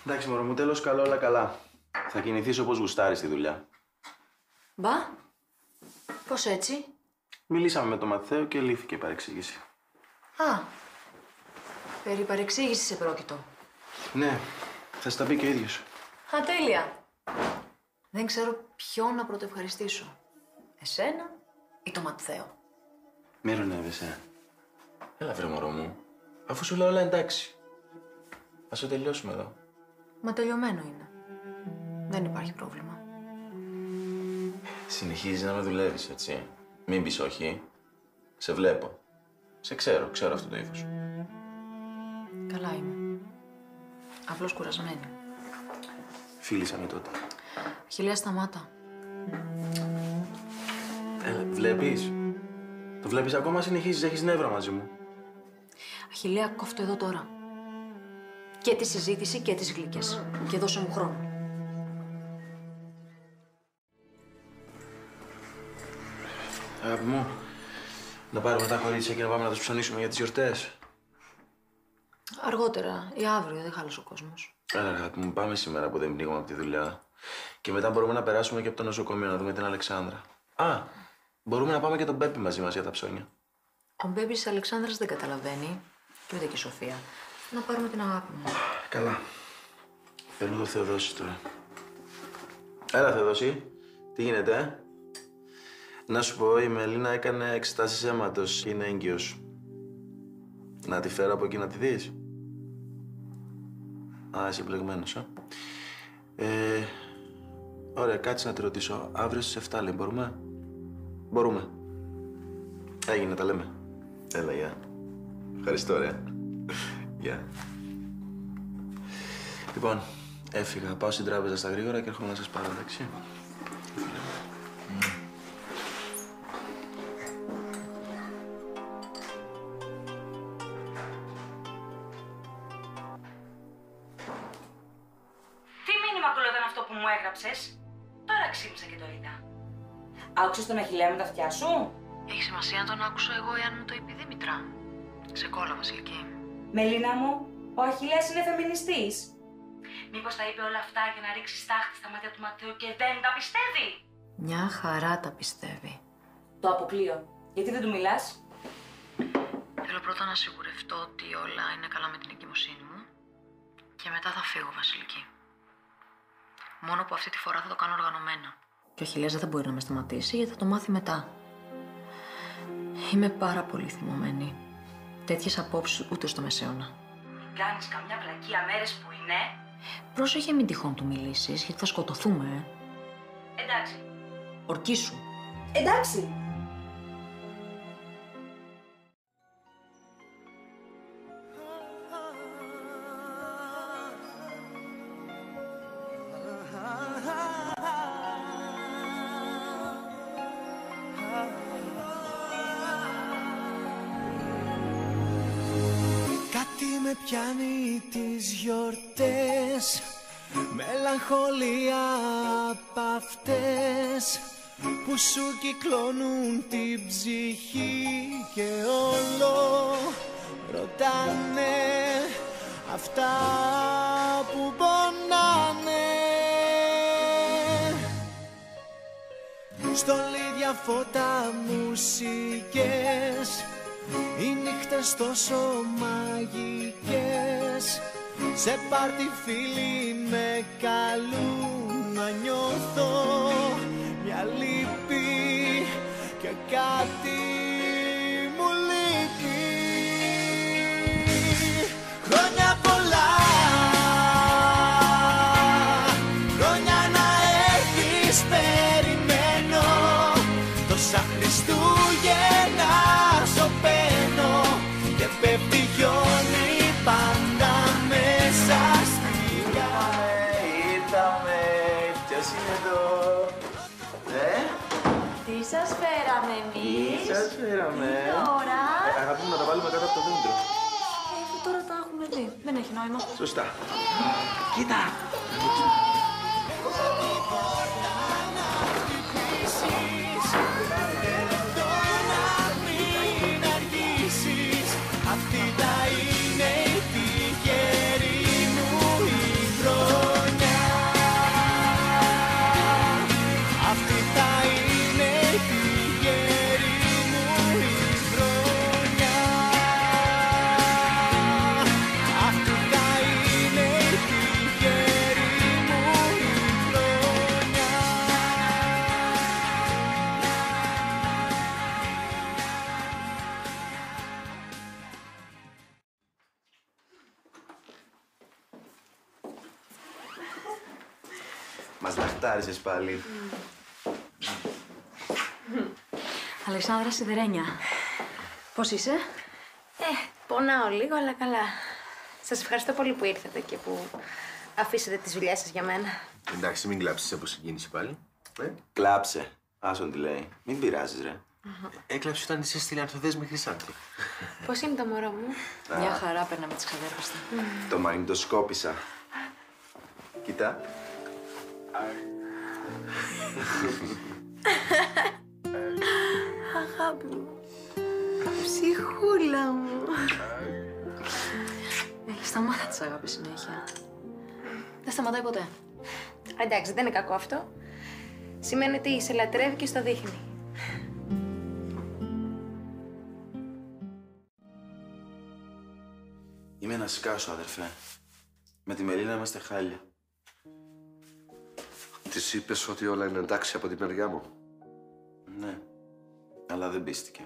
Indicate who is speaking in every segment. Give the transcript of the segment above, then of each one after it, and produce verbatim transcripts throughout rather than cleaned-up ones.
Speaker 1: Εντάξει, μωρό μου, τέλος καλό, όλα καλά. Θα κινηθείς όπως γουστάρεις στη δουλειά.
Speaker 2: Μπα, πώς έτσι?
Speaker 1: Μιλήσαμε με τον Ματθαίο και λύθηκε η παρεξήγηση.
Speaker 2: Α, περί παρεξήγησης σε πρόκειτο.
Speaker 1: Ναι, θα στα πει και ο ίδιος.
Speaker 2: Α, τέλεια. Δεν ξέρω ποιον να πρωτοευχαριστήσω. Εσένα ή το Ματθαίο.
Speaker 1: Μη ρωνεύεσαι. Έλα βρε μωρό μου, αφού σου λέω όλα εντάξει. Ας το τελειώσουμε εδώ.
Speaker 2: Μα τελειωμένο είναι. Δεν υπάρχει πρόβλημα.
Speaker 1: Συνεχίζεις να με δουλεύεις, έτσι. Μην πεις όχι. Σε βλέπω. Σε ξέρω, ξέρω αυτό το ύφος σου.
Speaker 2: Καλά είμαι. Απλώς κουρασμένη.
Speaker 1: Φίλησα με τότε.
Speaker 2: Αχιλλέα, σταμάτα.
Speaker 1: Έλα, βλέπεις. Το βλέπεις ακόμα, συνεχίζεις, έχεις νεύρα μαζί μου.
Speaker 2: Αχιλλέα, κόφτω εδώ τώρα. Και τη συζήτηση και τις γλύκες. Και δώσε μου χρόνο.
Speaker 1: Αγάπη μου, να πάρουμε τα κορίτσια και να πάμε να τους ψωνίσουμε για τις γιορτές.
Speaker 2: Αργότερα ή αύριο, δεν χάλασε ο κόσμος.
Speaker 1: Έλα, αγάπη μου, πάμε σήμερα που δεν πνίγουμε από τη δουλειά. Και μετά μπορούμε να περάσουμε και από το νοσοκομείο να δούμε την Αλεξάνδρα. Α, μπορούμε να πάμε και τον Μπέπι μαζί μας για τα ψώνια.
Speaker 2: Ο Μπέπης της Αλεξάνδρας δεν καταλαβαίνει. Και ούτε και η Σοφία. Να πάρουμε την αγάπη μου.
Speaker 1: Καλά. Παίρνω το Θεοδόση τώρα. Έλα, Θεοδόση. Τι γίνεται, ε? Να σου πω, η Μελίνα έκανε εξετάσεις αίματος. Είναι έγκυος. Να τη φέρω από εκεί να τη δεις. Α, είσαι μπλεγμένος, ε. ε. Ωραία, κάτσε να τη ρωτήσω. Αύριο στις εφτά, λέει, μπορούμε? Μπορούμε. Έγινε, τα λέμε. Έλα, γεια. Ευχαριστώ, ρε. Γεια. Λοιπόν, έφυγα. Πάω στην τράπεζα στα γρήγορα και έρχομαι να σας πάρω, εντάξει.
Speaker 3: Τι μήνυμα κουλόταν αυτό που μου έγραψες? Τώρα ξύπνησα και το είδα. Άκουσες τον Αχιλλέα με τα αυτιά σου?
Speaker 2: Έχει σημασία να τον άκουσα εγώ ή αν μου το είπε η Δήμητρα. Σε κόλλα, Βασιλική.
Speaker 3: Μελίνα μου, ο Αχιλλέας είναι φεμινιστής. Μήπως τα είπε όλα αυτά για να ρίξει στάχτη στα μάτια του Ματθαίου και δεν τα πιστεύει?
Speaker 2: Μια χαρά τα πιστεύει.
Speaker 3: Το αποκλείω. Γιατί δεν του μιλάς?
Speaker 2: Θέλω πρώτα να σιγουρευτώ ότι όλα είναι καλά με την εγκυμοσύνη μου και μετά θα φύγω, Βασιλική. Μόνο που αυτή τη φορά θα το κάνω οργανωμένα. Και ο Αχιλλέας δεν θα μπορεί να με σταματήσει γιατί θα το μάθει μετά. Είμαι πάρα πολύ θυμωμένη. Τέτοιες απόψεις ούτε στο μεσαίωνα.
Speaker 3: Μην κάνεις καμιά βλακεία μέρες που είναι.
Speaker 2: Πρόσεχε μην τυχόν του μιλήσεις, γιατί θα σκοτωθούμε, ε.
Speaker 3: Εντάξει.
Speaker 2: Ορκίσου.
Speaker 3: Εντάξει.
Speaker 4: Με πιάνει τις γιορτές, μελαγχολία απ' αυτές που σου κυκλώνουν την ψυχή και όλο ρωτάνε αυτά που πονάνε. Στολίδια, φώτα, μουσικές, οι νύχτες τόσο μαγικές. Σε πάρτι φίλοι με καλούν να νιώθω μια λύπη και κάτι μου λείπει. Χρόνια πολλά, χρόνια να έρθεις περιμένω, τόσα Χριστούγεννα σωπαίνω και πέφτει χιόνι πάντα μέσα στη γη.
Speaker 1: Ήρθαμε, ποιος είναι εδώ? Ε?
Speaker 2: Τι σας φέραμε εμείς?
Speaker 1: Τι σας φέραμε?
Speaker 2: Τώρα.
Speaker 1: Ε, αγάπη μου, να τα βάλουμε κάτω από το δέντρο.
Speaker 2: Ε, αφού τώρα τα έχουμε δει. Δεν έχει νόημα.
Speaker 1: Σωστά. Κοίτα.
Speaker 4: Αυτή θα είναι η τυχερή μου η
Speaker 1: Μας λαχτάρισες πάλι.
Speaker 2: Αλεξάνδρα Σιδερένια. Πώς είσαι?
Speaker 5: Ε, πονάω λίγο, αλλά καλά. Σας ευχαριστώ πολύ που ήρθατε και που αφήσατε τις δουλειές σας για μένα.
Speaker 6: Εντάξει, μην κλάψεις από συγκίνηση πάλι. Ε?
Speaker 1: Κλάψε. Άσον τι λέει. Μην πειράζεις, ρε.
Speaker 6: Έκλαψε όταν είσαι στην Ανθοδέσμη Χρυσάνθη.
Speaker 5: Πώς είναι το μωρό μου?
Speaker 2: Μια χαρά παίρνα με τις ξαδέρφες του.
Speaker 1: Το μαγνητοσκόπησα. Κοίτα.
Speaker 5: Αγάπη μου. Ψυχούλα μου.
Speaker 2: Έχεις σταμάτα της αγάπης συνέχεια. Δεν σταματάει ποτέ.
Speaker 5: Εντάξει, δεν είναι κακό αυτό. Σημαίνει ότι σε λατρεύει και στο δείχνει.
Speaker 1: Είμαι ένα σκάσο, αδερφέ. Με τη Μελίνα είμαστε χάλια.
Speaker 6: Της είπες ότι όλα είναι εντάξει από τη μεριά μου.
Speaker 1: Ναι, αλλά δεν πίστηκε.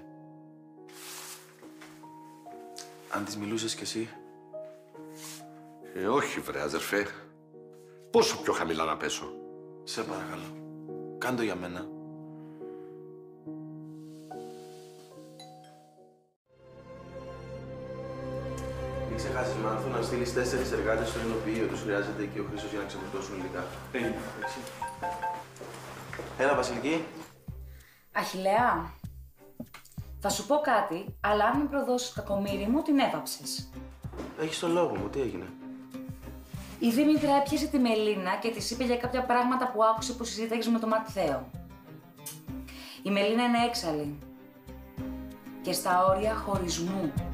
Speaker 1: Αν της μιλούσες κι εσύ.
Speaker 6: Ε, όχι βρε, αδερφέ. Πόσο πιο χαμηλά να πέσω.
Speaker 1: Σε παρακαλώ. Κάν' το για μένα. Μην ξεχάσεις, Μάνθου, να στείλεις τέσσερις εργάτες στο ενοποιείο. Τους χρειάζεται και ο Χρήστος για να ξεφορτώσουν υλικά. Εντάξει. Έλα, Βασιλική.
Speaker 3: Αχιλλέα, θα σου πω κάτι, αλλά αν μην προδώσεις το κακομοίρι μου, την έβαψες.
Speaker 1: Έχεις το λόγο μου. Τι έγινε?
Speaker 3: Η Δήμητρα έπιασε τη Μελίνα και της είπε για κάποια πράγματα που άκουσε που συζήταγες με τον Ματθαίο. Η Μελίνα είναι έξαλλη και στα όρια χωρισμού.